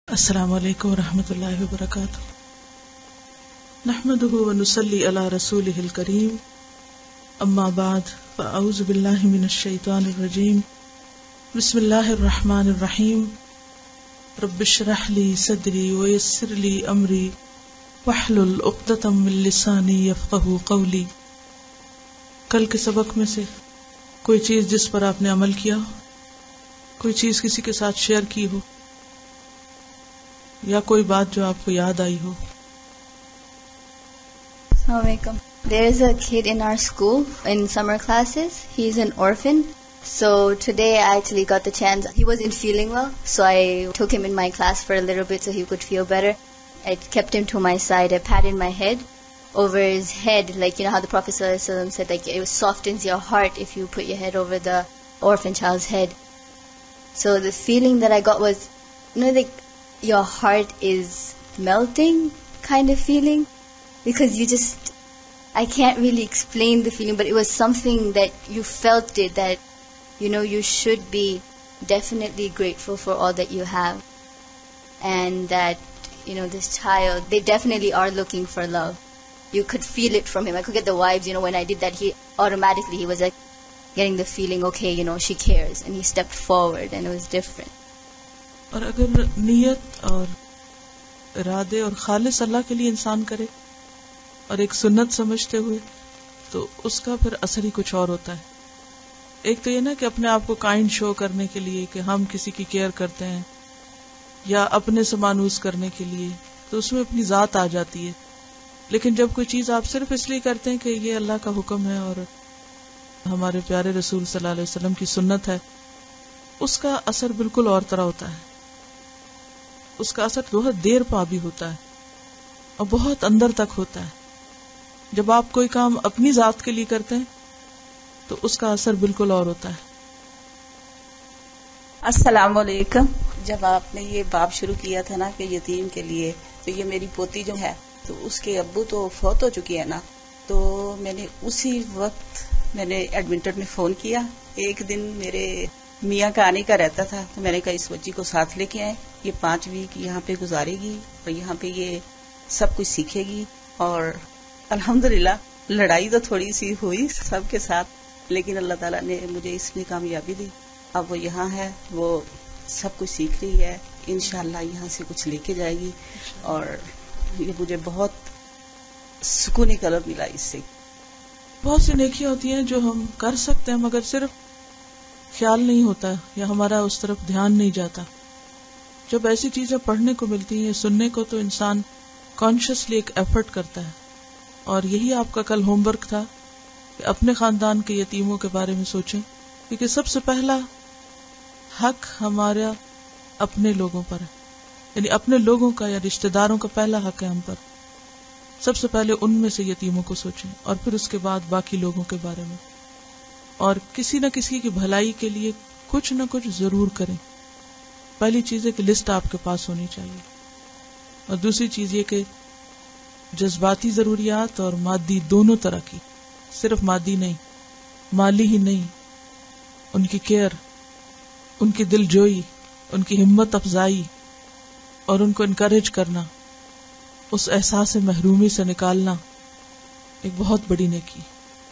السلام علیکم ورحمۃ اللہ وبرکاتہ. نحمده ونصلی علی رسولہ الکریم. اما بعد فاعوذ باللہ من الشیطان الرجیم. بسم اللہ الرحمن الرحیم. رب اشرح لی صدری ویسر لی امری واحلل عقدۃ من لسانی یفقہوا قولی. کل کے سبق میں سے کوئی چیز جس پر آپ نے عمل کیا ہو، کوئی چیز کسی کے ساتھ شیئر کی ہو، یا کوئی بات جو آپ کو یاد آئی ہو. Assalamu alaikum. There is a kid in our school in summer classes. He's an orphan. So today I actually got the chance. He wasn't feeling well, so I took him in my class for a little bit so he could feel better. I kept him to my side. I patted my head over his head, like you know how the Prophet ﷺ said, like it softens your heart if you put your head over the orphan child's head. So the feeling that I got was, you know, like your heart is melting kind of feeling, because you just, I can't really explain the feeling, but it was something that you felt it, that you know you should be definitely grateful for all that you have, and that you know this child, they definitely are looking for love. You could feel it from him. I could get the vibes, you know, when I did that, he automatically, he was like getting the feeling, okay, you know, she cares, and he stepped forward and it was different. اور اگر نیت اور ارادے اور خالص اللہ کے لیے انسان کرے اور ایک سنت سمجھتے ہوئے، تو اس کا پھر اثر ہی کچھ اور ہوتا ہے. ایک تو یہ نا کہ اپنے آپ کو کائنڈ شو کرنے کے لیے کہ ہم کسی کی کیئر کرتے ہیں، یا اپنے سے مانوس کرنے کے لیے، تو اس میں اپنی ذات آ جاتی ہے. لیکن جب کوئی چیز آپ صرف اس لیے کرتے ہیں کہ یہ اللہ کا حکم ہے اور ہمارے پیارے رسول صلی اللہ علیہ وسلم کی سنت ہے، اس کا اثر بالکل اور طرح ہوتا ہے. اس کا اثر بہت دیر پا بھی ہوتا ہے اور بہت اندر تک ہوتا ہے. جب آپ کوئی کام اپنی ذات کے لیے کرتے ہیں تو اس کا اثر بالکل اور ہوتا ہے. السلام علیکم. جب آپ نے یہ باب شروع کیا تھا نا کہ یتیم کے لیے، تو یہ میری پوتی جو ہے تو اس کے ابو تو فوت ہو چکی ہے نا، تو میں نے اسی وقت میں نے ایڈمنٹن میں فون کیا. ایک دن میرے میاں کا آنے کا رہتا تھا، تو میں نے کہا اس بچی کو ساتھ لے کے آئے، یہ 5 ویک یہاں پہ گزارے گی اور یہاں پہ یہ سب کچھ سیکھے گی. اور الحمدللہ لڑائی تو تھوڑی سی ہوئی سب کے ساتھ، لیکن اللہ تعالیٰ نے مجھے اس میں کامیابی دی. اب وہ یہاں ہے، وہ سب کچھ سیکھ رہی ہے، انشاءاللہ یہاں سے کچھ لے کے جائے گی، اور یہ مجھے بہت سکون قلب ملا اس سے. بہت سی نیکیاں ہوتی ہیں جو ہم کر سکتے ہیں مگر صرف خیال نہیں ہوتا یا ہمارا اس طرف دھیان نہیں جاتا. جب ایسی چیزیں پڑھنے کو ملتی ہیں، سننے کو، تو انسان کانشیسلی ایک ایفرٹ کرتا ہے. اور یہی آپ کا کل ہوم ورک تھا کہ اپنے خاندان کے یتیموں کے بارے میں سوچیں، کیونکہ سب سے پہلا حق ہمارا اپنے لوگوں پر ہے، یعنی اپنے لوگوں کا یا رشتہ داروں کا پہلا حق ہے ہم پر. سب سے پہلے ان میں سے یتیموں کو سوچیں، اور پھر اس کے بعد باقی لوگوں کے بارے میں. اور کسی نہ کسی کی بھلائی کے لیے کچھ نہ کچھ ضرور کریں. پہلی چیز ہے کہ لسٹ آپ کے پاس ہونی چاہیے، اور دوسری چیز یہ کہ جذباتی ضروریات اور مادی دونوں طرح کی، صرف مادی نہیں، مالی ہی نہیں، ان کی کیئر، ان کی دل جوئی، ان کی ہمت افزائی، اور ان کو انکریج کرنا، اس احساس محرومی سے نکالنا ایک بہت بڑی نیکی.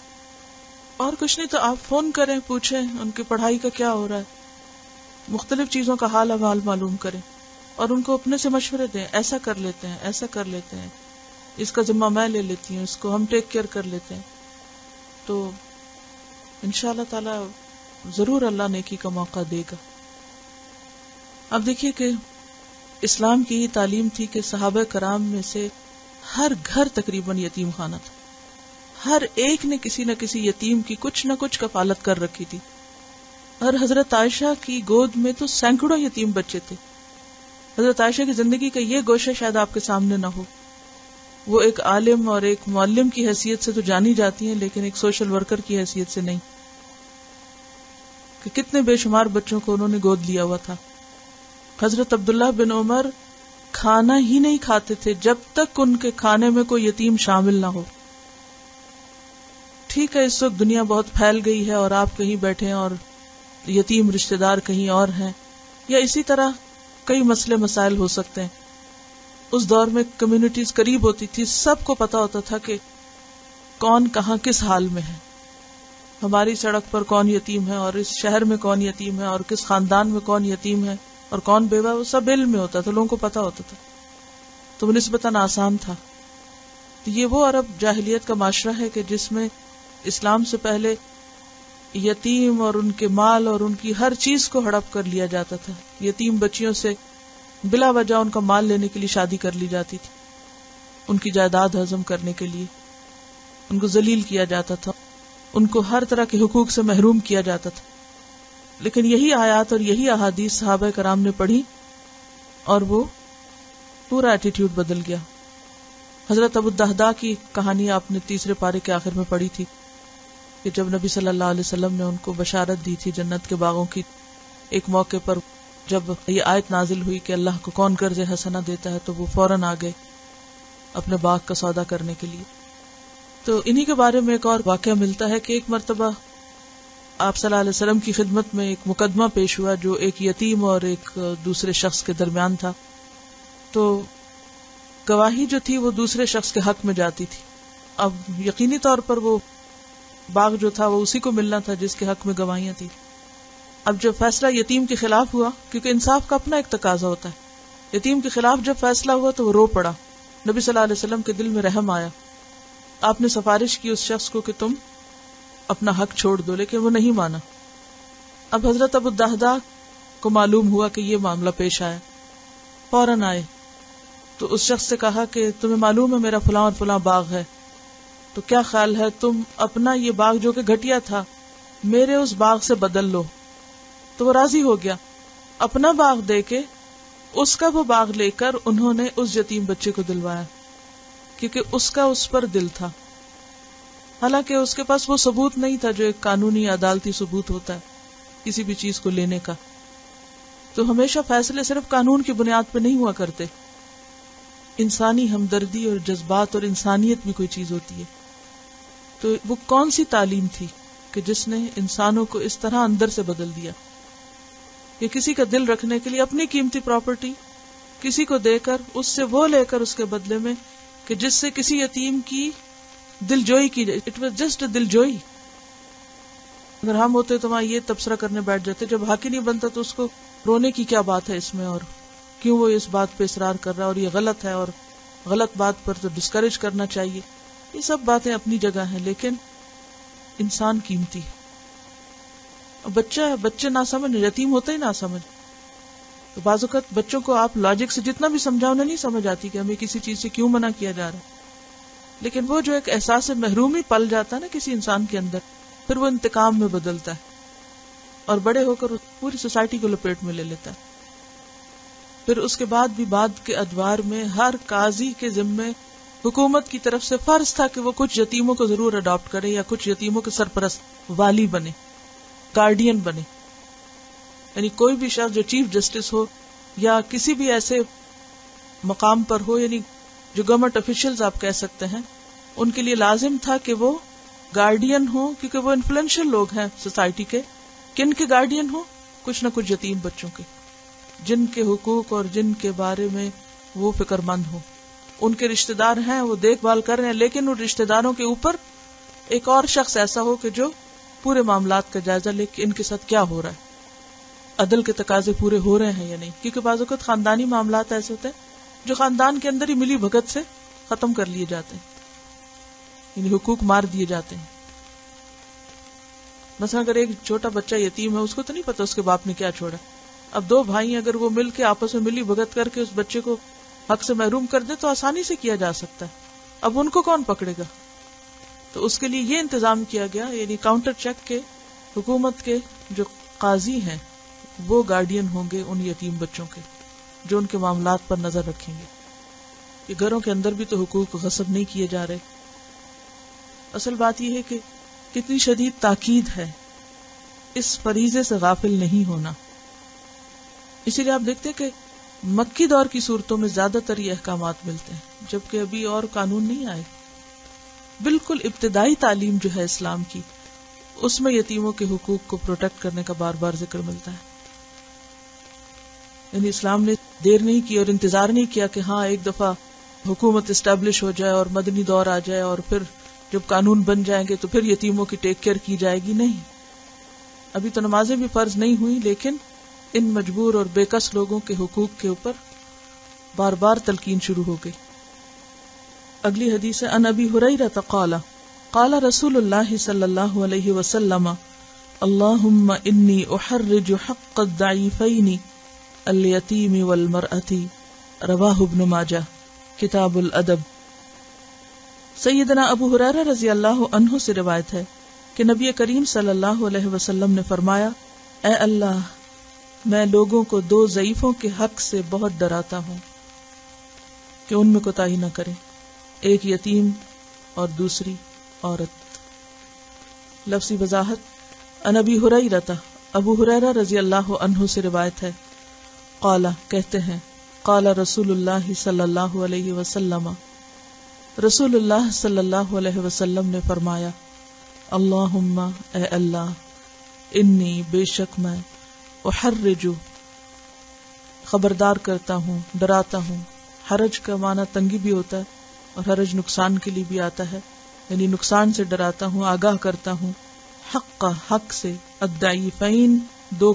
اور کچھ نہیں تو آپ فون کریں، پوچھیں ان کی پڑھائی کا کیا ہو رہا ہے، مختلف چیزوں کا حال احوال معلوم کریں، اور ان کو اپنے سے مشورے دیں. ایسا کر لیتے ہیں، ایسا کر لیتے ہیں، اس کا ذمہ میں لے لیتی ہوں، اس کو ہم ٹیک کیئر کر لیتے ہیں. تو انشاءاللہ تعالی ضرور اللہ نیکی کا موقع دے گا. اب دیکھیے کہ اسلام کی یہ تعلیم تھی کہ صحابہ کرام میں سے ہر گھر تقریباً یتیم خانہ تھا. ہر ایک نے کسی نہ کسی یتیم کی کچھ نہ کچھ کفالت کر رکھی تھی. اور حضرت عائشہ کی گود میں تو سینکڑوں یتیم بچے تھے. حضرت عائشہ کی زندگی کا یہ گوشہ شاید آپ کے سامنے نہ ہو. وہ ایک عالم اور ایک معلم کی حیثیت سے تو جانی جاتی ہیں، لیکن ایک سوشل ورکر کی حیثیت سے نہیں، کہ کتنے بے شمار بچوں کو انہوں نے گود لیا ہوا تھا. حضرت عبداللہ بن عمر کھانا ہی نہیں کھاتے تھے جب تک ان کے کھانے میں کوئی یتیم شامل نہ ہو. ٹھیک ہے اس وقت دنیا بہت پھیل گئی ہے اور آپ کہیں بیٹھے ہیں اور یتیم رشتہ دار کہیں اور ہیں، یا اسی طرح کئی مسئلے مسائل ہو سکتے ہیں. اس دور میں کمیونٹیز قریب ہوتی تھی، سب کو پتا ہوتا تھا کہ کون کہاں کس حال میں ہے، ہماری سڑک پر کون یتیم ہے اور اس شہر میں کون یتیم ہے اور کس خاندان میں کون یتیم ہے اور کون بیوہ، وہ سب علم میں ہوتا تھا، لوگوں کو پتا ہوتا تھا. تو نسبتاً آسان تھا. یہ وہ عرب جاہلیت کا معاشرہ ہے کہ جس میں اسلام سے پہلے یتیم اور ان کے مال اور ان کی ہر چیز کو ہڑپ کر لیا جاتا تھا. یتیم بچیوں سے بلا وجہ ان کا مال لینے کے لیے شادی کر لی جاتی تھی، ان کی جائیداد ہضم کرنے کے لیے ان کو ذلیل کیا جاتا تھا، ان کو ہر طرح کے حقوق سے محروم کیا جاتا تھا. لیکن یہی آیات اور یہی احادیث صحابہ کرام نے پڑھی اور وہ پورا ایٹیٹیوڈ بدل گیا. حضرت ابو الدہداء کی کہانی آپ نے تیسرے پارے کے آخر میں پڑھی تھی کہ جب نبی صلی اللہ علیہ وسلم نے ان کو بشارت دی تھی جنت کے باغوں کی، ایک موقع پر جب یہ آیت نازل ہوئی کہ اللہ کو کون قرض حسنہ دیتا ہے تو وہ فوراً آ گئے اپنے باغ کا سودا کرنے کے لیے. تو انہی کے بارے میں ایک اور واقعہ ملتا ہے کہ ایک مرتبہ آپ صلی اللہ علیہ وسلم کی خدمت میں ایک مقدمہ پیش ہوا جو ایک یتیم اور ایک دوسرے شخص کے درمیان تھا. تو گواہی جو تھی وہ دوسرے شخص کے حق میں جاتی تھی. اب یقینی طور پر وہ باغ جو تھا وہ اسی کو ملنا تھا جس کے حق میں گواہیاں تھی. اب جب فیصلہ یتیم کے خلاف ہوا، کیونکہ انصاف کا اپنا ایک تقاضا ہوتا ہے، یتیم کے خلاف جب فیصلہ ہوا تو وہ رو پڑا. نبی صلی اللہ علیہ وسلم کے دل میں رحم آیا. آپ نے سفارش کی اس شخص کو کہ تم اپنا حق چھوڑ دو، لیکن وہ نہیں مانا. اب حضرت ابو الدہداء کو معلوم ہوا کہ یہ معاملہ پیش آیا، فوراً آئے تو اس شخص سے کہا کہ تمہیں معلوم ہے میرا فلاں اور فلاں باغ ہے، تو کیا خیال ہے تم اپنا یہ باغ جو کہ گھٹیا تھا میرے اس باغ سے بدل لو. تو وہ راضی ہو گیا. اپنا باغ دے کے اس کا وہ باغ لے کر انہوں نے اس یتیم بچے کو دلوایا، کیونکہ اس کا اس پر دل تھا. حالانکہ اس کے پاس وہ ثبوت نہیں تھا جو ایک قانونی عدالتی ثبوت ہوتا ہے کسی بھی چیز کو لینے کا. تو ہمیشہ فیصلے صرف قانون کی بنیاد پہ نہیں ہوا کرتے، انسانی ہمدردی اور جذبات اور انسانیت بھی کوئی چیز ہوتی ہے. تو وہ کون سی تعلیم تھی کہ جس نے انسانوں کو اس طرح اندر سے بدل دیا کہ کسی کا دل رکھنے کے لیے اپنی قیمتی پراپرٹی کسی کو دے کر اس سے وہ لے کر اس کے بدلے میں کہ جس سے کسی یتیم کی دل جوئی کی جائے. اٹ واز جسٹ دل جوئی. اگر ہم ہوتے تو وہاں یہ تبصرہ کرنے بیٹھ جاتے، جب حق ہی نہیں بنتا تو اس کو رونے کی کیا بات ہے اس میں، اور کیوں وہ اس بات پہ اصرار کر رہا ہے اور یہ غلط ہے اور غلط بات پر تو ڈسکریج کرنا چاہیے. یہ سب باتیں اپنی جگہ ہیں، لیکن انسان قیمتی ہے. بچہ ہے، بچے نہ سمجھ، یتیم ہوتا ہی نہ سمجھ. تو بعض اوقات بچوں کو آپ لاجک سے جتنا بھی سمجھاؤ انہیں نہیں سمجھ آتی کہ ہمیں کسی چیز سے کیوں منع کیا جا رہا ہے. لیکن وہ جو ایک احساس محرومی پل جاتا ہے نا کسی انسان کے اندر، پھر وہ انتقام میں بدلتا ہے اور بڑے ہو کر پوری سوسائٹی کو لپیٹ میں لے لیتا ہے. پھر اس کے بعد بھی بعد کے ادوار میں ہر قاضی کے ذمے حکومت کی طرف سے فرض تھا کہ وہ کچھ یتیموں کو ضرور اڈاپٹ کرے یا کچھ یتیموں کے سرپرست والی بنے، گارڈین بنے. یعنی کوئی بھی شخص جو چیف جسٹس ہو یا کسی بھی ایسے مقام پر ہو، یعنی جو گورنمنٹ آفیشلز آپ کہہ سکتے ہیں، ان کے لیے لازم تھا کہ وہ گارڈین ہوں، کیونکہ وہ انفلوئنشل لوگ ہیں سوسائٹی کے. کن کے گارڈین ہوں؟ کچھ نہ کچھ یتیم بچوں کے، جن کے حقوق اور جن کے بارے میں وہ فکر مند ہوں. ان کے رشتہ دار ہیں، وہ دیکھ بھال کر رہے ہیں، لیکن ان رشتہ داروں کے اوپر ایک اور شخص ایسا ہو کہ جو پورے معاملات کا جائزہ لے کہ ان کے ساتھ کیا ہو رہا ہے، عدل کے تقاضے پورے ہو رہے ہیں یا نہیں. کیونکہ بعض اوقات خاندانی معاملات ایسے ہوتے ہیں جو خاندان کے اندر ہی ملی بھگت سے ختم کر لیے جاتے ہیں، یعنی حقوق مار دیے جاتے ہیں. مثلا اگر ایک چھوٹا بچہ یتیم ہے، اس کو تو نہیں پتا اس کے باپ نے کیا چھوڑا. اب دو بھائی اگر وہ مل کے آپس میں ملی بھگت کر کے اس بچے کو حق سے محروم کر دے تو آسانی سے کیا جا سکتا ہے. اب ان کو کون پکڑے گا؟ تو اس کے لیے یہ انتظام کیا گیا، یعنی کاؤنٹر چیک کے حکومت کے جو قاضی ہیں وہ گارڈین ہوں گے ان یتیم بچوں کے، جو ان کے معاملات پر نظر رکھیں گے کہ گھروں کے اندر بھی تو حقوق غصب نہیں کیے جا رہے. اصل بات یہ ہے کہ کتنی شدید تاکید ہے اس فریضے سے غافل نہیں ہونا. اسی لیے آپ دیکھتے کہ مکی دور کی صورتوں میں زیادہ تر یہ احکامات ملتے ہیں، جبکہ ابھی اور قانون نہیں آئے. بالکل ابتدائی تعلیم جو ہے اسلام کی، اس میں یتیموں کے حقوق کو پروٹیکٹ کرنے کا بار بار ذکر ملتا ہے. یعنی اسلام نے دیر نہیں کی اور انتظار نہیں کیا کہ ہاں ایک دفعہ حکومت اسٹیبلش ہو جائے اور مدنی دور آ جائے اور پھر جب قانون بن جائیں گے تو پھر یتیموں کی ٹیک کیئر کی جائے گی. نہیں, ابھی تو نمازیں بھی فرض نہیں ہوئی, لیکن ان مجبور اور بے کس لوگوں کے حقوق کے اوپر بار بار تلقین شروع ہو گئی. اگلی حدیث ہے ان ابی ہریرہ قال قال رسول اللہ صلی اللہ علیہ وسلم اللہم انی احرج حق الضعیفین الیتیم والمرأة رواہ ابن ماجہ کتاب الادب. سیدنا ابو ہریرہ رضی اللہ عنہ سے روایت ہے کہ نبی کریم صلی اللہ علیہ وسلم نے فرمایا, اے اللہ میں لوگوں کو دو ضعیفوں کے حق سے بہت ڈراتا ہوں کہ ان میں کوتاہی نہ کریں, ایک یتیم اور دوسری عورت. لفظی وضاحت ان ابی ہریرہ, ابو ہریرہ رضی اللہ عنہ سے روایت ہے, قال کہتے ہیں قال رسول اللہ صلی اللہ علیہ وسلم, رسول اللہ صلی اللہ علیہ وسلم نے فرمایا, اللہم اے اللہ, انی بے شک میں, احرج خبردار کرتا ہوں, ڈراتا ہوں. حرج کا معنی تنگی بھی ہوتا ہے اور حرج نقصان کے لیے بھی آتا ہے, یعنی نقصان سے ڈراتا ہوں, آگاہ کرتا ہوں. حق سے, الضعیفین دو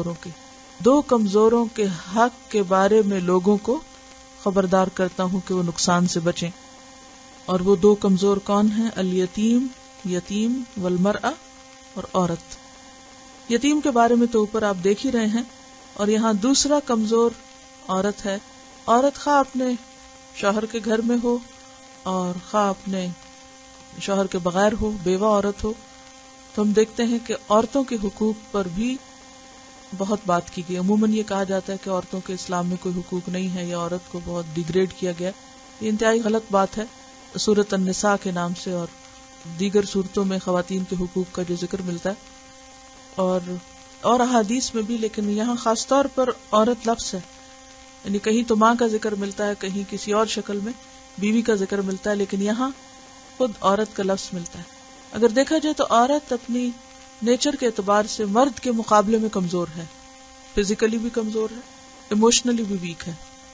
کمزوروں کے حق کے بارے میں لوگوں کو خبردار کرتا ہوں کہ وہ نقصان سے بچیں. اور وہ دو کمزور کون ہیں؟ الیتیم یتیم, والمرأة اور عورت. یتیم کے بارے میں تو اوپر آپ دیکھ ہی رہے ہیں, اور یہاں دوسرا کمزور عورت ہے. عورت خواہ اپنے شوہر کے گھر میں ہو اور خواہ اپنے شوہر کے بغیر ہو, بیوہ عورت ہو, تو ہم دیکھتے ہیں کہ عورتوں کے حقوق پر بھی بہت بات کی گئی. عموماً یہ کہا جاتا ہے کہ عورتوں کے اسلام میں کوئی حقوق نہیں ہے یا عورت کو بہت ڈیگریڈ کیا گیا. یہ انتہائی غلط بات ہے. سورۃ النساء کے نام سے اور دیگر صورتوں میں خواتین کے حقوق کا جو ذکر ملتا ہے اور احادیث میں بھی, لیکن یہاں خاص طور پر عورت لفظ ہے. یعنی کہیں تو ماں کا ذکر ملتا ہے, کہیں کسی اور شکل میں بیوی کا ذکر ملتا ہے, لیکن یہاں خود عورت کا لفظ ملتا ہے. اگر دیکھا جائے تو عورت اپنی نیچر کے اعتبار سے مرد کے مقابلے میں کمزور ہے, فزیکلی بھی کمزور ہے, ایموشنلی بھی ویک ہے,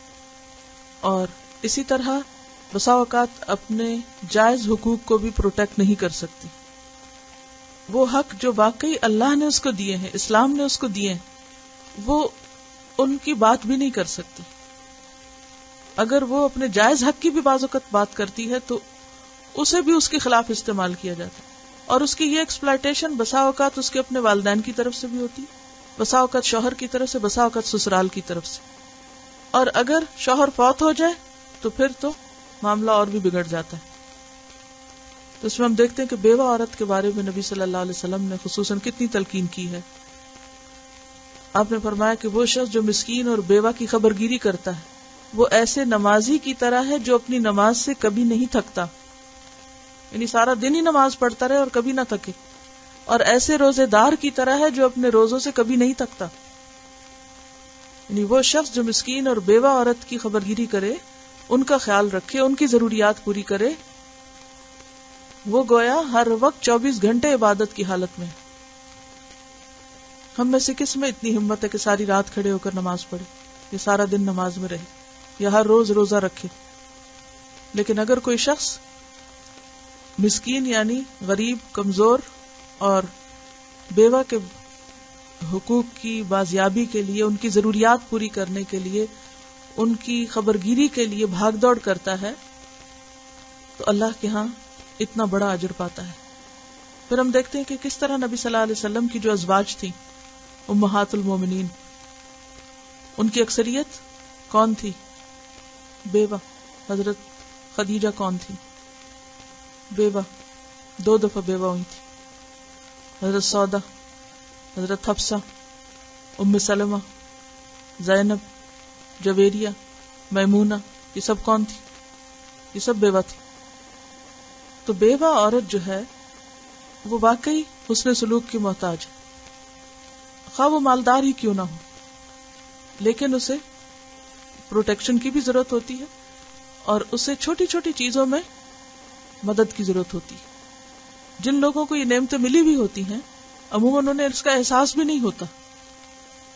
اور اسی طرح بسا اوقات اپنے جائز حقوق کو بھی پروٹیکٹ نہیں کر سکتی. وہ حق جو واقعی اللہ نے اس کو دیے ہیں, اسلام نے اس کو دیے ہیں, وہ ان کی بات بھی نہیں کر سکتی. اگر وہ اپنے جائز حق کی بھی بعض اوقات بات کرتی ہے تو اسے بھی اس کے خلاف استعمال کیا جاتا ہے, اور اس کی یہ ایکسپلائٹیشن بسا اوقات اس کے اپنے والدین کی طرف سے بھی ہوتی, بسا اوقات شوہر کی طرف سے, بسا اوقات سسرال کی طرف سے. اور اگر شوہر فوت ہو جائے تو پھر تو معاملہ اور بھی بگڑ جاتا ہے. تو اس میں ہم دیکھتے ہیں کہ بیوہ عورت کے بارے میں نبی صلی اللہ علیہ وسلم نے خصوصاً کتنی تلقین کی ہے. آپ نے فرمایا کہ وہ شخص جو مسکین اور بیوہ کی خبرگیری کرتا ہے وہ ایسے نمازی کی طرح ہے جو اپنی نماز سے کبھی نہیں تھکتا, یعنی سارا دن ہی نماز پڑھتا رہے اور کبھی نہ تھکے, اور ایسے روزے دار کی طرح ہے جو اپنے روزوں سے کبھی نہیں تھکتا. یعنی وہ شخص جو مسکین اور بیوہ عورت کی خبرگیری کرے, ان کا خیال رکھے, ان کی ضروریات پوری کرے, وہ گویا ہر وقت 24 گھنٹے عبادت کی حالت میں. ہم میں سے کس میں اتنی ہمت ہے کہ ساری رات کھڑے ہو کر نماز پڑھے, یا سارا دن نماز میں رہے, یا ہر روز روزہ رکھے؟ لیکن اگر کوئی شخص مسکین یعنی غریب, کمزور اور بیوہ کے حقوق کی بازیابی کے لیے, ان کی ضروریات پوری کرنے کے لیے, ان کی خبرگیری کے لیے بھاگ دوڑ کرتا ہے, تو اللہ کے ہاں اتنا بڑا اجر پاتا ہے. پھر ہم دیکھتے ہیں کہ کس طرح نبی صلی اللہ علیہ وسلم کی جو ازواج تھیں, امہات المومنین, ان کی اکثریت کون تھی؟ بیوہ. حضرت خدیجہ کون تھی؟ بیوہ, 2 دفعہ بیوہ ہوئی تھی. حضرت سودا, حضرت حفصہ, ام سلمہ, زینب, جویریہ, میمونہ, یہ سب کون تھی؟ یہ سب بیوہ تھی. تو بیوہ عورت جو ہے وہ واقعی حسن سلوک کی محتاج ہے, خواہ وہ مالدار ہی کیوں نہ ہو, لیکن اسے پروٹیکشن کی بھی ضرورت ہوتی ہے, اور اسے چھوٹی چھوٹی چیزوں میں مدد کی ضرورت ہوتی ہے. جن لوگوں کو یہ نعمتیں ملی بھی ہوتی ہیں عموماً انہیں اس کا احساس بھی نہیں ہوتا,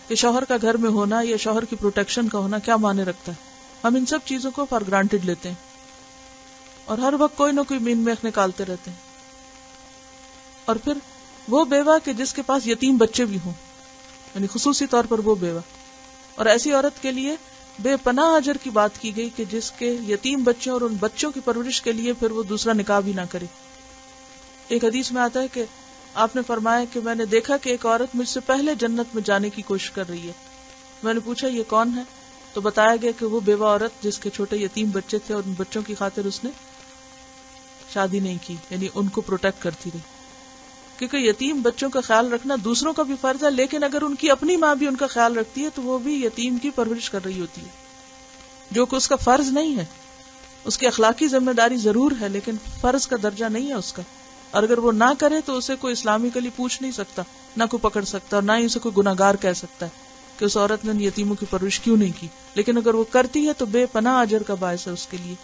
کہ شوہر کا گھر میں ہونا یا شوہر کی پروٹیکشن کا ہونا کیا معنی رکھتا ہے. ہم ان سب چیزوں کو فار گرانٹیڈ لیتے ہیں اور ہر وقت کوئی نہ کوئی مین میخ نکالتے رہتے ہیں. اور پھر وہ بیوہ کہ جس کے پاس یتیم بچے بھی ہوں، یعنی خصوصی طور پر وہ بیوہ، اور ایسی عورت کے لیے بے پناہ اجر کی بات کی گئی کہ جس کے یتیم بچے اور ان بچوں کی پرورش کے لیے پھر وہ دوسرا نکاح بھی نہ کرے. ایک حدیث میں آتا ہے کہ آپ نے فرمایا کہ میں نے دیکھا کہ ایک عورت مجھ سے پہلے جنت میں جانے کی کوشش کر رہی ہے. میں نے پوچھا یہ کون ہے؟ تو بتایا گیا کہ وہ بیوہ عورت جس کے چھوٹے یتیم بچے تھے اور ان بچوں کی خاطر اس نے شادی نہیں کی، یعنی ان کو پروٹیکٹ کرتی رہی. کیونکہ یتیم بچوں کا خیال رکھنا دوسروں کا بھی فرض ہے، لیکن اگر ان کی اپنی ماں بھی ان کا خیال رکھتی ہے تو وہ بھی یتیم کی پرورش کر رہی ہوتی ہے، جو کہ اس کا فرض نہیں ہے. اس کی اخلاقی ذمہ داری ضرور ہے لیکن فرض کا درجہ نہیں ہے اس کا. اور اگر وہ نہ کرے تو اسے کوئی اسلامکلی پوچھ نہیں سکتا، نہ کوئی پکڑ سکتا، اور نہ ہی اسے کوئی گناہگار کہہ سکتا ہے کہ اس عورت نے یتیموں کی پرورش کیوں نہیں کی. لیکن اگر وہ کرتی ہے تو بے پناہ اجر کا باعث ہے اس کے لیے.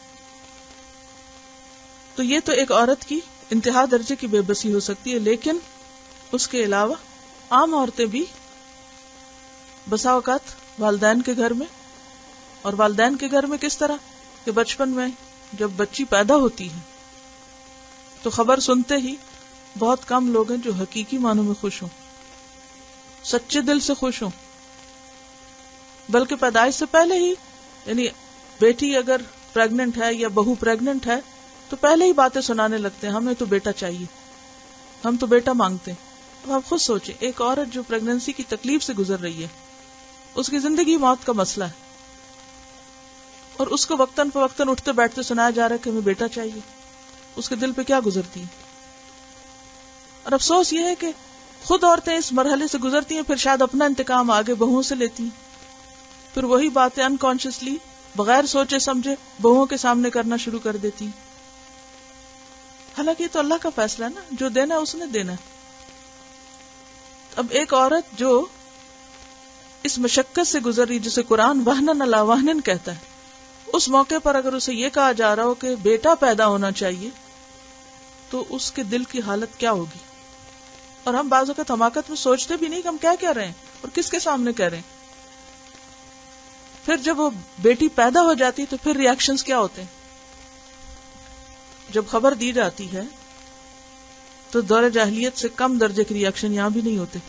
تو یہ تو ایک عورت کی انتہا درجے کی بے بسی ہو سکتی ہے، لیکن اس کے علاوہ عام عورتیں بھی بسا اوقات والدین کے گھر میں، اور والدین کے گھر میں کس طرح کہ بچپن میں جب بچی پیدا ہوتی ہے تو خبر سنتے ہی بہت کم لوگ ہیں جو حقیقی معنوں میں خوش ہوں، سچے دل سے خوش ہوں، بلکہ پیدائش سے پہلے ہی، یعنی بیٹی اگر پریگننٹ ہے یا بہو پریگننٹ ہے تو پہلے ہی باتیں سنانے لگتے ہیں، ہمیں تو بیٹا چاہیے، ہم تو بیٹا مانگتے ہیں. اب آپ خود سوچیں، ایک عورت جو پریگننسی کی تکلیف سے گزر رہی ہے، اس کی زندگی موت کا مسئلہ ہے، اور اس کو وقتاً فوقتاً اٹھتے بیٹھتے سنایا جا رہا ہے کہ ہمیں بیٹا چاہیے. اس کے دل پہ کیا گزرتی ہے؟ اور افسوس یہ ہے کہ خود عورتیں اس مرحلے سے گزرتی ہیں، پھر شاید اپنا انتقام آگے بہوؤں سے لیتی ہیں، پھر وہی باتیں انکانشیسلی بغیر سوچے سمجھے بہوؤں کے سامنے کرنا شروع کر دیتی ہیں. حالانکہ یہ تو اللہ کا فیصلہ ہے نا، جو دینا ہے اس نے دینا ہے. اب ایک عورت جو اس مشقت سے گزر رہی، جسے قرآن وہنن علی وہنن کہتا ہے، اس موقع پر اگر اسے یہ کہا جا رہا ہو کہ بیٹا پیدا ہونا چاہیے تو اس کے دل کی حالت کیا ہوگی. اور ہم بعض اوقات حماقت میں سوچتے بھی نہیں کہ ہم کیا کہہ رہے ہیں اور کس کے سامنے کہہ رہے ہیں. پھر جب وہ بیٹی پیدا ہو جاتی ہے تو پھر ری ایکشنز کیا ہوتے ہیں. جب خبر دی جاتی ہے تو دور جاہلیت سے کم درجے کے ری ایکشن یہاں بھی نہیں ہوتے.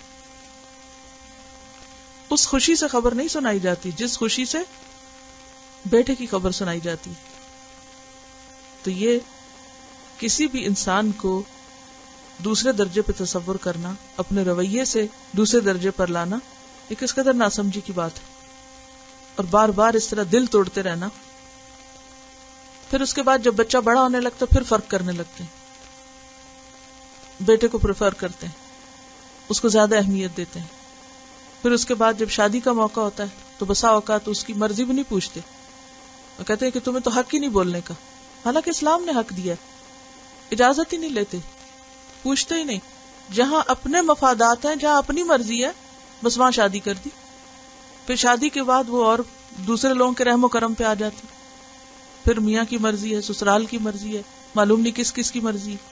اس خوشی سے خبر نہیں سنائی جاتی جس خوشی سے بیٹے کی خبر سنائی جاتی. تو یہ کسی بھی انسان کو دوسرے درجے پہ تصور کرنا، اپنے رویے سے دوسرے درجے پر لانا، یہ کس قدر ناسمجھی کی بات ہے. اور بار بار اس طرح دل توڑتے رہنا. پھر اس کے بعد جب بچہ بڑا ہونے لگتا پھر فرق کرنے لگتے ہیں، بیٹے کو پریفر کرتے ہیں، اس کو زیادہ اہمیت دیتے ہیں. پھر اس کے بعد جب شادی کا موقع ہوتا ہے تو بسا اوقات اس کی مرضی بھی نہیں پوچھتے، وہ کہتے ہیں کہ تمہیں تو حق ہی نہیں بولنے کا، حالانکہ اسلام نے حق دیا، اجازت ہی نہیں لیتے، پوچھتے ہی نہیں. جہاں اپنے مفادات ہیں، جہاں اپنی مرضی ہے، بس وہاں شادی کر دی. پھر شادی کے بعد وہ اور دوسرے لوگوں کے رحم و کرم پہ آ جاتی. پھر میاں کی مرضی ہے، سسرال کی مرضی ہے، معلوم نہیں کس کس کی مرضی ہے.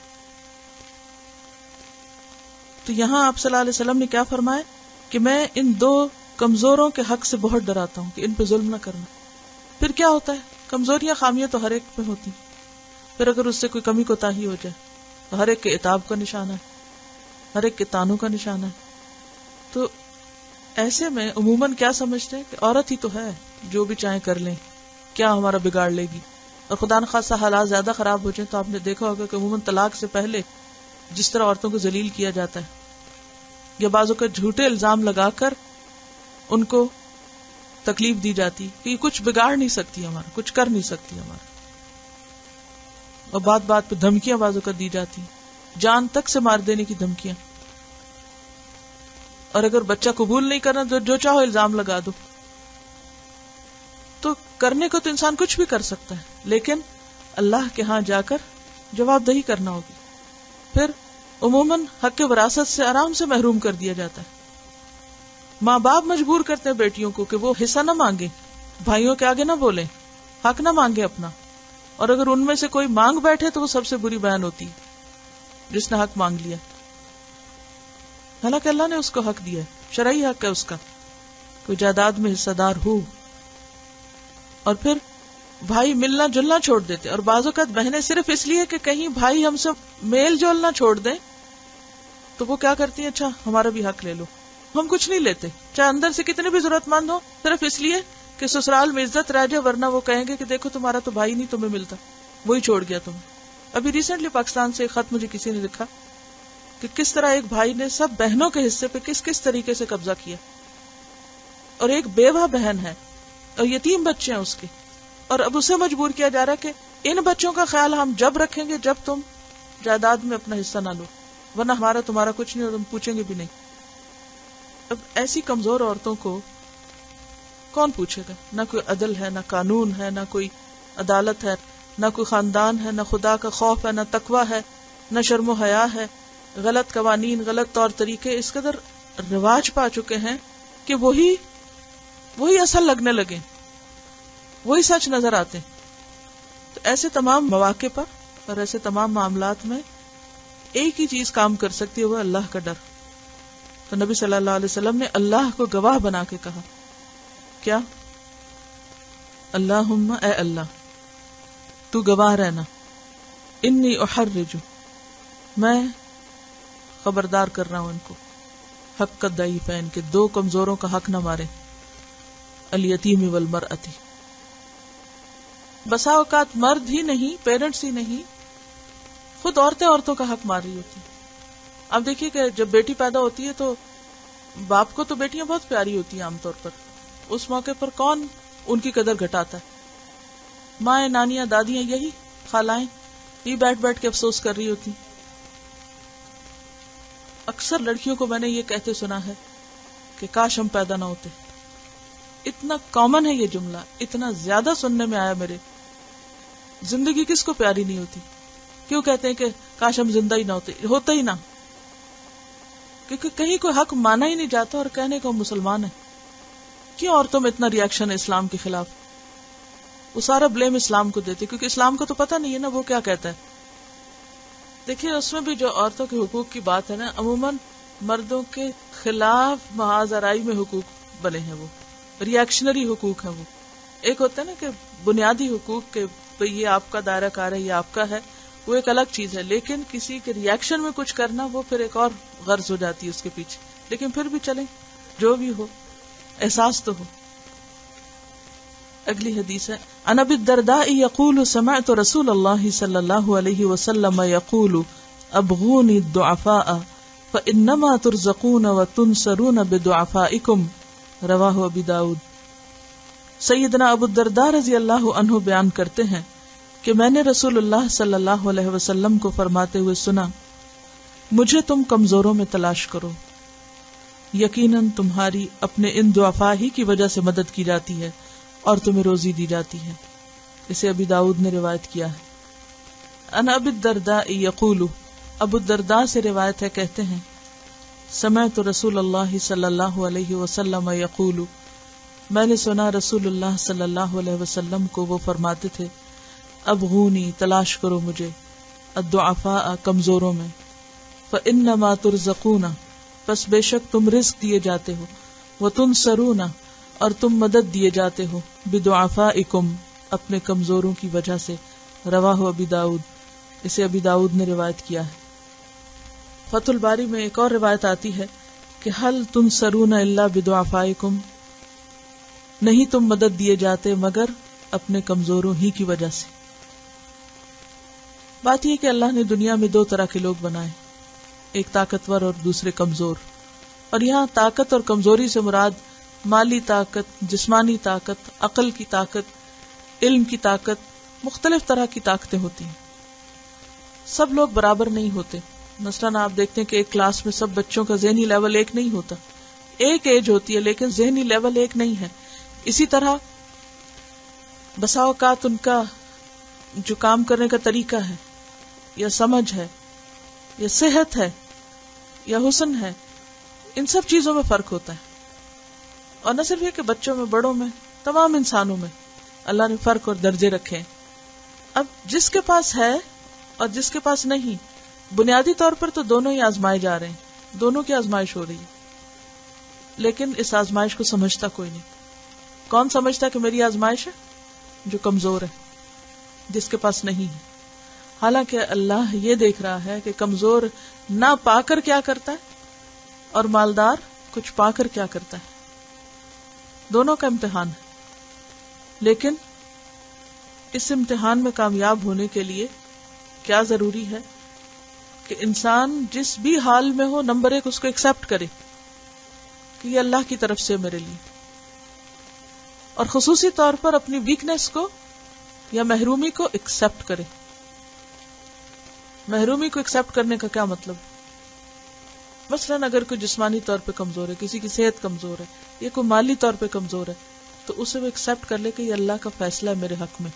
تو یہاں آپ صلی اللہ علیہ وسلم نے کیا فرمایا کہ میں ان دو کمزوروں کے حق سے بہت ڈراتا ہوں کہ ان پہ ظلم نہ کرنا. پھر کیا ہوتا ہے؟ کمزوریاں خامیاں تو ہر ایک میں ہوتی، پھر اگر اس سے کوئی کمی کوتاہی ہو جائے تو ہر ایک کے عتاب کا نشانہ ہے، ہر ایک کے طعنوں کا نشانہ ہے. تو ایسے میں عموماً کیا سمجھتے ہیں کہ عورت ہی تو ہے، جو بھی چاہیں کر لیں، کیا ہمارا بگاڑ لے گی. اور خدا نخواستہ حالات زیادہ خراب ہو جائیں تو آپ نے دیکھا ہوگا کہ عموماً طلاق سے پہلے جس طرح عورتوں کو ذلیل کیا جاتا ہے، یا بعضوں کا جھوٹے الزام لگا کر ان کو تکلیف دی جاتی کہ یہ کچھ بگاڑ نہیں سکتی ہمارا، کچھ کر نہیں سکتی ہمارا. اور بات بات پہ دھمکیاں بعضوں کا دی جاتی، جان تک سے مار دینے کی دھمکیاں. اور اگر بچہ قبول نہیں کرنا تو جو چاہو الزام لگا دو. تو کرنے کو تو انسان کچھ بھی کر سکتا ہے، لیکن اللہ کے ہاں جا کر جواب دہی کرنا ہوگی. پھر عموماً حق وراثت سے آرام سے محروم کر دیا جاتا ہے. ماں باپ مجبور کرتے ہیں بیٹیوں کو کہ وہ حصہ نہ مانگیں، بھائیوں کے آگے نہ بولیں، حق نہ مانگے اپنا. اور اگر ان میں سے کوئی مانگ بیٹھے تو وہ سب سے بری بہن ہوتی جس نے حق مانگ لیا، حالانکہ اللہ نے اس کو حق دیا ہے، شرعی حق ہے اس کا. کوئی جائیداد میں حصہ دار ہو. اور پھر بھائی ملنا جلنا چھوڑ دیتے, اور بعض اوقات بہنیں صرف اس لیے کہ کہیں بھائی ہم سے میل جولنا چھوڑ دیں تو وہ کیا کرتی ہیں, اچھا ہمارا بھی حق لے لو. ہم کچھ نہیں لیتے, چاہے اندر سے کتنے بھی ضرورت مند ہو, صرف اس لیے کہ سسرال میں عزت رہ جائے, ورنہ وہ کہیں گے کہ دیکھو تمہارا تو بھائی نہیں تمہیں ملتا, وہی چھوڑ گیا تمہیں. ابھی ریسنٹلی پاکستان سے ایک خط مجھے کسی نے لکھا کہ کس طرح ایک بھائی نے سب بہنوں کے حصے پہ کس طریقے سے قبضہ کیا, اور ایک بیوہ بہن ہے اور یتیم بچے ہیں اس کے, اور اب اسے مجبور کیا جا رہا ہے کہ ان بچوں کا خیال ہم جب رکھیں گے جب تم جائیداد میں اپنا حصہ نہ لو, ورنہ ہمارا تمہارا کچھ نہیں اور ہم پوچھیں گے بھی نہیں. اب ایسی کمزور عورتوں کو کون پوچھے گا؟ نہ کوئی عدل ہے, نہ قانون ہے, نہ کوئی عدالت ہے, نہ کوئی خاندان ہے, نہ خدا کا خوف ہے, نہ تقوی ہے, نہ شرم و حیا ہے. غلط قوانین, غلط طور طریقے اس قدر رواج پا چکے ہیں کہ وہی اصل لگنے لگے, وہی سچ نظر آتے. تو ایسے تمام مواقع پر اور ایسے تمام معاملات میں ایک ہی چیز کام کر سکتی ہے, وہ اللہ کا ڈر. تو نبی صلی اللہ علیہ وسلم نے اللہ کو گواہ بنا کے کہا, کیا؟ اللہم, اے اللہ تو گواہ رہنا, انی احرج, میں خبردار کر رہا ہوں ان کو, حق الضعیفین, کے دو کمزوروں کا حق نہ مارے, الیتیم والمرأتی. بسا اوقات مرد ہی نہیں, پیرنٹس ہی نہیں, خود عورتوں کا حق مار رہی ہوتی. اب دیکھیے کہ جب بیٹی پیدا ہوتی ہے تو باپ کو تو بیٹیاں بہت پیاری ہوتی ہیں عام طور پر, اس موقع پر کون ان کی قدر گھٹاتا ہے؟ مائیں, نانیاں, دادیاں, یہی خالائیں, یہ بیٹھ بیٹھ کے افسوس کر رہی ہوتی. اکثر لڑکیوں کو میں نے یہ کہتے سنا ہے کہ کاش ہم پیدا نہ ہوتے. اتنا کامن ہے یہ جملہ, اتنا زیادہ سننے میں آیا میرے. زندگی کس کو پیاری نہیں ہوتی؟ کیوں کہتے ہیں کہ کاش ہم زندہ ہی نہ ہوتے ہی نہ, کیونکہ کہیں کوئی حق مانا ہی نہیں جاتا اور کہنے کو مسلمان ہے. کیوں عورتوں میں اتنا ریاکشن ہے اسلام کے خلاف؟ وہ سارا بلیم اسلام کو دیتے, کیونکہ اسلام کو تو پتہ نہیں ہے نا وہ کیا کہتا ہے. دیکھیے اس میں بھی جو عورتوں کے حقوق کی بات ہے نا, عموماً مردوں کے خلاف محاذ آرائی میں حقوق بنے ہیں, وہ ریاکشنری حقوق ہیں. وہ ایک ہوتا ہے نا کہ بنیادی حقوق کے یہ آپ کا دائرہ کار ہے, یہ آپ کا ہے, وہ ایک الگ چیز ہے. لیکن کسی کے ریاکشن میں کچھ کرنا وہ پھر ایک اور غرض ہو جاتی ہے اس کے پیچھے. لیکن پھر بھی چلیں, جو بھی ہو احساس تو ہو. اگلی حدیث ہے, عن ابی الدرداء یقول سمعت رسول اللہ صلی اللہ علیہ وسلم یقول ابغونی الضعفاء فانما ترزقون وتنصرون بدعفائکم, رواہ ابی داؤد. سیدنا ابو الدرداء رضی اللہ عنہ بیان کرتے ہیں کہ میں نے رسول اللہ صلی اللہ علیہ وسلم کو فرماتے ہوئے سنا, مجھے تم کمزوروں میں تلاش کرو, یقیناً تمہاری اپنے ان ضعفاء ہی کی وجہ سے مدد کی جاتی ہے اور تمہیں روزی دی جاتی ہے. اسے ابی داؤد نے روایت کیا ہے. ان ابی الدرداء یقول, ابو الدرداء سے روایت ہے, کہتے ہیں سمعت رسول اللہ صلی اللہ علیہ وسلم یقول, میں نے سنا رسول اللہ صلی اللہ علیہ وسلم کو وہ فرماتے تھے, ابغونی, تلاش کرو مجھے, الضعفاء, کمزوروں میں, فانما ترزقون, پس بے شک تم رزق دیے جاتے ہو, وتنصرون, اور تم مدد دیے جاتے ہو, بدعفائکم, اپنے کمزوروں کی وجہ سے. رواہ ابی داؤد, اسے ابی داؤد نے روایت کیا ہے. فتح الباری میں ایک اور روایت آتی ہے کہ حل تنصرون الا بدعفائکم, نہیں تم مدد دیے جاتے مگر اپنے کمزوروں ہی کی وجہ سے. بات یہ کہ اللہ نے دنیا میں دو طرح کے لوگ بنائے, ایک طاقتور اور دوسرے کمزور. اور یہاں طاقت اور کمزوری سے مراد مالی طاقت, جسمانی طاقت, عقل کی طاقت, علم کی طاقت, مختلف طرح کی طاقتیں ہوتی ہیں. سب لوگ برابر نہیں ہوتے. مثلاً آپ دیکھتے ہیں کہ ایک کلاس میں سب بچوں کا ذہنی لیول ایک نہیں ہوتا, ایک ایج ہوتی ہے لیکن ذہنی لیول ایک نہیں ہے. اسی طرح بسا اوقات ان کا جو کام کرنے کا طریقہ ہے, یا سمجھ ہے, یا صحت ہے, یا حسن ہے, ان سب چیزوں میں فرق ہوتا ہے. اور نہ صرف یہ کہ بچوں میں, بڑوں میں, تمام انسانوں میں اللہ نے فرق اور درجے رکھے ہیں. اب جس کے پاس ہے اور جس کے پاس نہیں, بنیادی طور پر تو دونوں ہی آزمائے جا رہے ہیں, دونوں کی آزمائش ہو رہی ہے. لیکن اس آزمائش کو سمجھتا کوئی نہیں. کون سمجھتا کہ میری آزمائش ہے؟ جو کمزور ہے، جس کے پاس نہیں ہے. حالانکہ اللہ یہ دیکھ رہا ہے کہ کمزور نہ پا کر کیا کرتا ہے اور مالدار کچھ پا کر کیا کرتا ہے. دونوں کا امتحان ہے. لیکن اس امتحان میں کامیاب ہونے کے لیے کیا ضروری ہے کہ انسان جس بھی حال میں ہو، نمبر 1 اس کو ایکسپٹ کرے کہ یہ اللہ کی طرف سے میرے لیے، اور خصوصی طور پر اپنی ویکنس کو یا محرومی کو ایکسپٹ کرے. محرومی کو ایکسپٹ کرنے کا کیا مطلب؟ مثلاً اگر کوئی جسمانی طور پہ کمزور ہے، کسی کی صحت کمزور ہے، یا کوئی مالی طور پہ کمزور ہے، تو اسے وہ ایکسپٹ کر لے کہ یہ اللہ کا فیصلہ ہے میرے حق میں.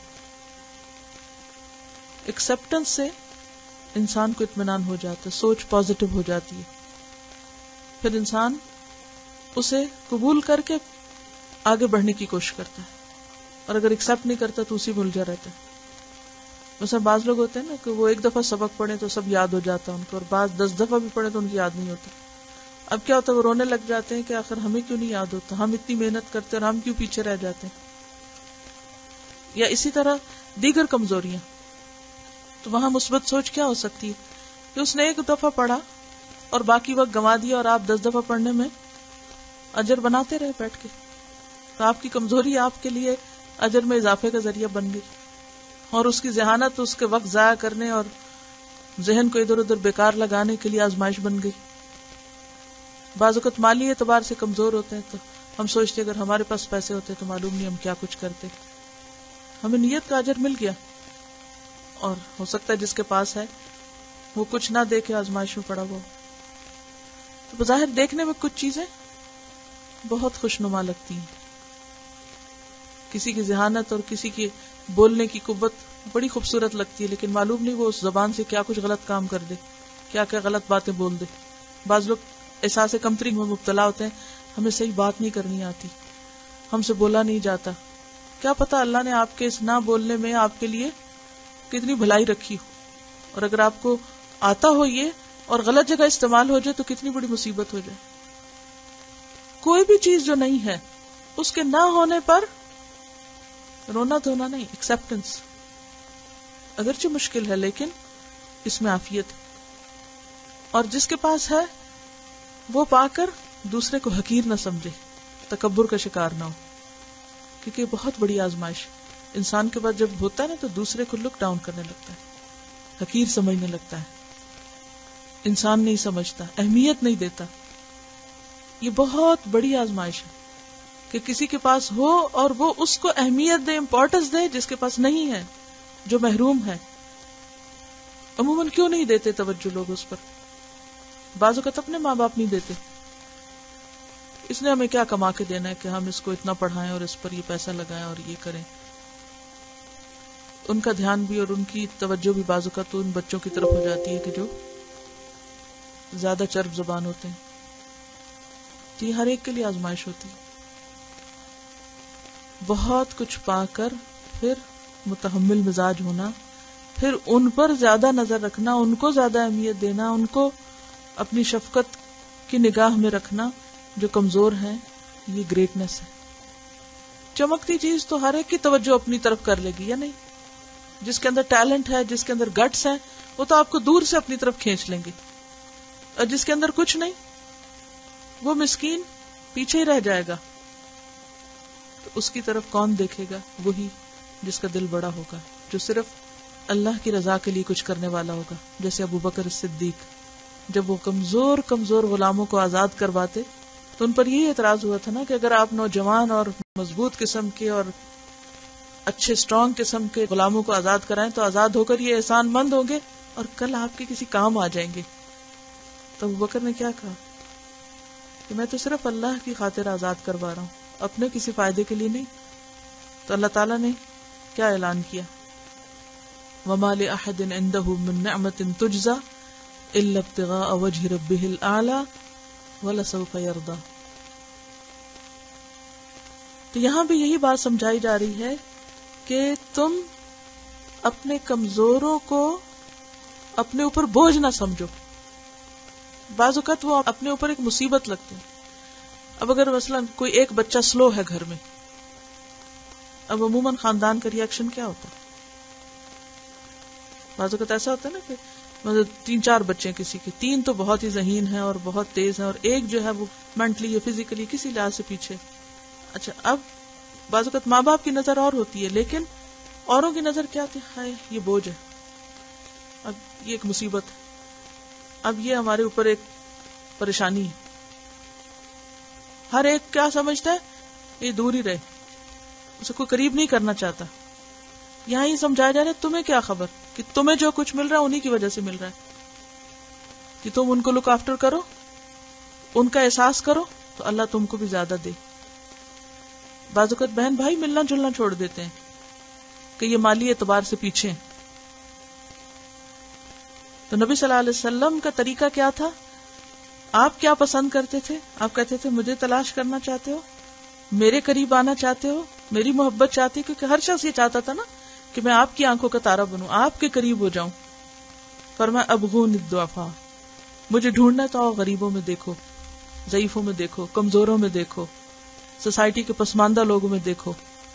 ایکسپٹنس سے انسان کو اطمینان ہو جاتا ہے، سوچ پازیٹو ہو جاتی ہے. پھر انسان اسے قبول کر کے آگے بڑھنے کی کوشش کرتا ہے، اور اگر ایکسپٹ نہیں کرتا تو اسی میں الجھا رہتا ہے. مثلا بعض لوگ ہوتے ہیں نا کہ وہ ایک دفعہ سبق پڑھیں تو سب یاد ہو جاتا ہے ان کو، اور بعض 10 دفعہ بھی پڑھیں تو ان کی یاد نہیں ہوتا. اب کیا ہوتا ہے، وہ رونے لگ جاتے ہیں کہ آخر ہمیں کیوں نہیں یاد ہوتا، ہم اتنی محنت کرتے اور ہم کیوں پیچھے رہ جاتے ہیں. یا اسی طرح دیگر کمزوریاں. تو وہاں مثبت سوچ کیا ہو سکتی ہے کہ اس نے ایک دفعہ پڑھا اور باقی وقت گنوا دیا، اور آپ 10 دفعہ پڑھنے میں اجر بناتے رہے بیٹھ کے. تو آپ کی کمزوری آپ کے لیے اجر میں اضافے کا ذریعہ بن گئی، اور اس کی ذہانت اس کے وقت ضائع کرنے اور ذہن کو ادھر ادھر بیکار لگانے کے لیے آزمائش بن گئی. بعض اوقات مالی اعتبار سے کمزور ہوتے ہیں تو ہم سوچتے اگر ہمارے پاس پیسے ہوتے تو معلوم نہیں ہم کیا کچھ کرتے. ہمیں نیت کا اجر مل گیا، اور ہو سکتا ہے جس کے پاس ہے وہ کچھ نہ دے کے آزمائش میں پڑا ہوا. تو بظاہر دیکھنے میں کچھ چیزیں بہت خوشنما لگتی ہیں، کسی کی ذہانت اور کسی کی بولنے کی قوت بڑی خوبصورت لگتی ہے، لیکن معلوم نہیں وہ اس زبان سے کیا کچھ غلط کام کر دے، کیا کیا غلط باتیں بول دے. بعض لوگ احساس کمتری میں مبتلا ہوتے ہیں، ہمیں صحیح بات نہیں کرنی آتی، ہم سے بولا نہیں جاتا. کیا پتا اللہ نے آپ کے اس نہ بولنے میں آپ کے لیے کتنی بھلائی رکھی ہو، اور اگر آپ کو آتا ہو یہ اور غلط جگہ استعمال ہو جائے تو کتنی بڑی مصیبت ہو جائے. کوئی بھی چیز جو نہیں ہے اس کے نہ ہونے پر رونا دھونا نہیں، ایکسپٹنس. اگرچہ مشکل ہے لیکن اس میں عافیت ہے. اور جس کے پاس ہے وہ پا کر دوسرے کو حقیر نہ سمجھے، تکبر کا شکار نہ ہو، کیونکہ یہ بہت بڑی آزمائش انسان کے بعد جب ہوتا ہے نا تو دوسرے کو لک ڈاؤن کرنے لگتا ہے، حقیر سمجھنے لگتا ہے، انسان نہیں سمجھتا، اہمیت نہیں دیتا. یہ بہت بڑی آزمائش ہے کہ کسی کے پاس ہو اور وہ اس کو اہمیت دے، امپورٹنس دے، جس کے پاس نہیں ہے، جو محروم ہے. عموماً کیوں نہیں دیتے توجہ لوگ اس پر؟ بعض اوقات اپنے ماں باپ نہیں دیتے، اس نے ہمیں کیا کما کے دینا ہے کہ ہم اس کو اتنا پڑھائیں اور اس پر یہ پیسہ لگائیں اور یہ کریں. ان کا دھیان بھی اور ان کی توجہ بھی بعض اوقات ان بچوں کی طرف ہو جاتی ہے کہ جو زیادہ چرب زبان ہوتے ہیں. یہ ہر ایک کے لیے آزمائش ہوتی ہے. بہت کچھ پا کر پھر متحمل مزاج ہونا، پھر ان پر زیادہ نظر رکھنا، ان کو زیادہ اہمیت دینا، ان کو اپنی شفقت کی نگاہ میں رکھنا جو کمزور ہیں، یہ گریٹنس ہے. چمکتی چیز تو ہر ایک کی توجہ اپنی طرف کر لے گی یا نہیں؟ جس کے اندر ٹیلنٹ ہے، جس کے اندر گٹس ہیں، وہ تو آپ کو دور سے اپنی طرف کھینچ لیں گے، اور جس کے اندر کچھ نہیں وہ مسکین پیچھے ہی رہ جائے گا. تو اس کی طرف کون دیکھے گا؟ وہی جس کا دل بڑا ہوگا، جو صرف اللہ کی رضا کے لیے کچھ کرنے والا ہوگا. جیسے ابو بکر صدیق، جب وہ کمزور غلاموں کو آزاد کرواتے تو ان پر یہی اعتراض ہوا تھا نا کہ اگر آپ نوجوان اور مضبوط قسم کے اور اچھے اسٹرانگ قسم کے غلاموں کو آزاد کرائیں تو آزاد ہو کر یہ احسان مند ہوں گے اور کل آپ کے کسی کام آ جائیں گے. تو ابو بکر نے کیا کہا کہ میں تو صرف اللہ کی خاطر آزاد کروا رہا ہوں، اپنے کسی فائدے کے لیے نہیں. تو اللہ تعالیٰ نے کیا اعلان کیا؟ وَمَا لِأَحَدٍ عِندَهُ مِن نِعْمَةٍ تُجْزَى إِلَّا ابْتِغَاءَ وَجْهِ رَبِّهِ الْأَعْلَى وَلَسَوْفَ يَرْضَى. تو یہاں بھی یہی بات سمجھائی جا رہی ہے کہ تم اپنے کمزوروں کو اپنے اوپر بوجھ نہ سمجھو. بعض اوقات وہ اپنے اوپر ایک مصیبت لگتے ہیں. اب اگر مثلا کوئی ایک بچہ سلو ہے گھر میں، اب عموماً خاندان کا ریئیکشن کیا ہوتا ہے؟ بعض اوقات ایسا ہوتا ہے نا کہ مطلب 3-4 بچے ہیں کسی کے، 3 تو بہت ہی ذہین ہیں اور بہت تیز ہیں اور ایک جو ہے وہ مینٹلی یا فزیکلی کسی لحاظ سے پیچھے. اچھا، اب بعض اوقات ماں باپ کی نظر اور ہوتی ہے، لیکن اوروں کی نظر کیا ہوتی ہے؟ یہ بوجھ ہے، اب یہ ایک مصیبت ہے، اب یہ ہمارے اوپر ایک پریشانی ہے. ہر ایک کیا سمجھتا ہے؟ یہ دور ہی رہے، اسے کوئی قریب نہیں کرنا چاہتا. یہاں یہ سمجھایا جا رہا ہے تمہیں کیا خبر کہ تمہیں جو کچھ مل رہا ہے انہی کی وجہ سے مل رہا ہے، کہ تم ان کو لک آفٹر کرو، ان کا احساس کرو تو اللہ تم کو بھی زیادہ دے. بعض اوقات بہن بھائی ملنا جلنا چھوڑ دیتے ہیں کہ یہ مالی اعتبار سے پیچھے ہیں. تو نبی صلی اللہ علیہ وسلم کا طریقہ کیا تھا؟ آپ کیا پسند کرتے تھے؟ آپ کہتے تھے مجھے تلاش کرنا چاہتے ہو، میرے قریب آنا چاہتے ہو، میری محبت چاہتی، کیونکہ ہر شخص یہ چاہتا تھا نا کہ میں آپ کی آنکھوں کا تارا بنوں، آپ کے قریب ہو جاؤں. فرمایا ابغون الضعفاء، مجھے ڈھونڈنا تو آؤ غریبوں میں دیکھو، ضعیفوں میں دیکھو، کمزوروں میں دیکھو، سوسائٹی کے پسماندہ لوگوں میں دیکھو.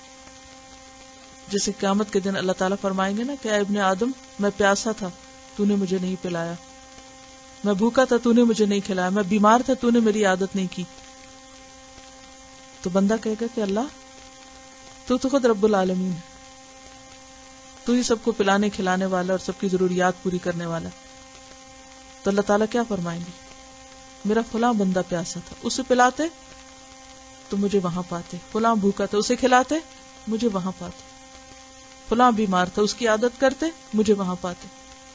جیسے قیامت کے دن اللہ تعالیٰ فرمائیں گے نا کہ اے ابن آدم، میں پیاسا تھا تو نے مجھے نہیں پلایا، میں بھوکا تھا تو نے مجھے نہیں کھلایا، میں بیمار تھا تو نے میری عادت نہیں کی. تو بندہ کہے گا کہ اللہ تو خود رب العالمین ہے، تو ہی سب کو پلانے کھلانے والا اور سب کی ضروریات پوری کرنے والا. تو اللہ تعالیٰ کیا فرمائیں گے؟ میرا فلاں بندہ پیاسا تھا، اسے پلاتے تو مجھے وہاں پاتے، فلاں بھوکا تھا اسے کھلاتے مجھے وہاں پاتے، فلاں بیمار تھا اس کی عادت کرتے مجھے وہاں پاتے.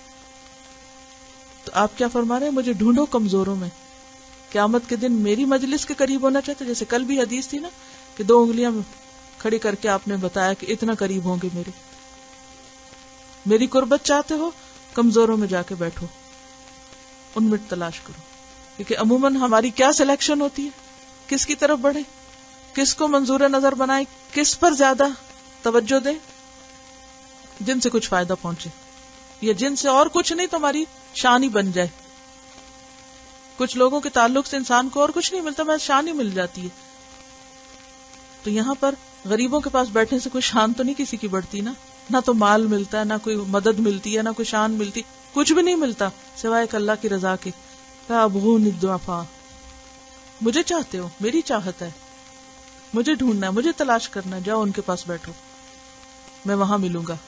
تو آپ کیا فرما رہے ہیں؟ مجھے ڈھونڈو کمزوروں میں. قیامت کے دن میری مجلس کے قریب ہونا چاہتے، جیسے کل بھی حدیث تھی نا کہ 2 انگلیاں کھڑی کر کے آپ نے بتایا کہ اتنا قریب ہوں گے میری قربت چاہتے ہو، کمزوروں میں جا کے بیٹھو، ان میں تلاش کرو. کیونکہ عموماً ہماری کیا سلیکشن ہوتی ہے؟ کس کی طرف بڑھے، کس کو منظور نظر بنائے، کس پر زیادہ توجہ دیں؟ جن سے کچھ فائدہ پہنچے، یا جن سے اور کچھ نہیں تو ہماری شان ہی بن جائے. کچھ لوگوں کے تعلق سے انسان کو اور کچھ نہیں ملتا، میں شان ہی مل جاتی ہے. تو یہاں پر غریبوں کے پاس بیٹھنے سے کوئی شان تو نہیں کسی کی بڑھتی نا، نہ تو مال ملتا ہے، نہ کوئی مدد ملتی ہے، نہ کوئی شان ملتی، کچھ بھی نہیں ملتا سوائے کہ اللہ کی رضا کے. ابغون الضعفاء، مجھے چاہتے ہو، میری چاہت ہے، مجھے ڈھونڈنا ہے، مجھے تلاش کرنا ہے، جاؤ ان کے پاس بیٹھو، میں وہاں ملوں گا.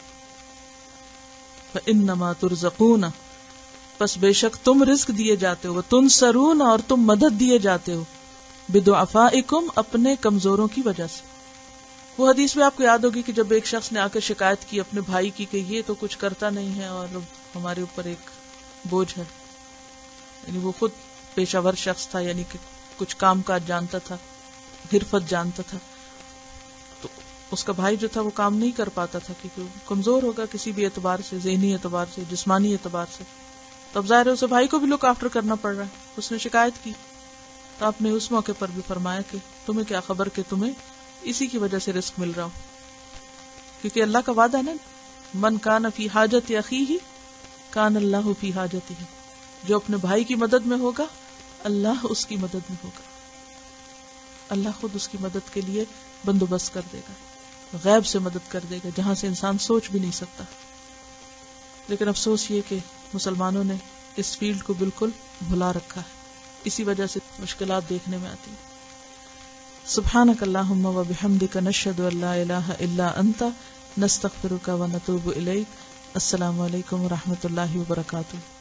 فإنما ترزقون، پس بے شک تم رزق دیے جاتے ہو، تنصرون، اور تم مدد دیے جاتے ہو، بدعفائکم، اپنے کمزوروں کی وجہ سے. وہ حدیث بھی آپ کو یاد ہوگی کہ جب ایک شخص نے آ کے شکایت کی اپنے بھائی کی کہ یہ تو کچھ کرتا نہیں ہے اور ہمارے اوپر ایک بوجھ ہے، یعنی وہ خود پیشہ ور شخص تھا، یعنی کہ کچھ کام کاج جانتا تھا، حرفت جانتا تھا، تو اس کا بھائی جو تھا وہ کام نہیں کر پاتا تھا کیونکہ وہ کمزور ہوگا کسی بھی اعتبار سے، ذہنی اعتبار سے، جسمانی اعتبار سے. تو اب ظاہر ہے اسے بھائی کو بھی لک آفٹر کرنا پڑ رہا ہے. اس نے شکایت کی تو آپ نے اس موقع پر بھی فرمایا کہ تمہیں کیا خبر کہ تمہیں اسی کی وجہ سے رزق مل رہا ہو، کیونکہ اللہ کا وعدہ ہے نا، من کان فی حاجت اخیہ کان اللہ فی حاجتہ، جو اپنے بھائی کی مدد میں ہوگا اللہ اس کی مدد میں ہوگا، اللہ خود اس کی مدد کے لیے بندوبست کر دے گا، غیب سے مدد کر دے گا جہاں سے انسان سوچ بھی نہیں سکتا. لیکن افسوس یہ کہ مسلمانوں نے اس فیلڈ کو بالکل بھلا رکھا ہے، اسی وجہ سے مشکلات دیکھنے میں آتی ہیں. سبحانک اللہم و بحمدک نشہد ان لا الہ الا انت نستغفرک و نتوب الیک. السلام علیکم و رحمۃ اللہ وبرکاتہ.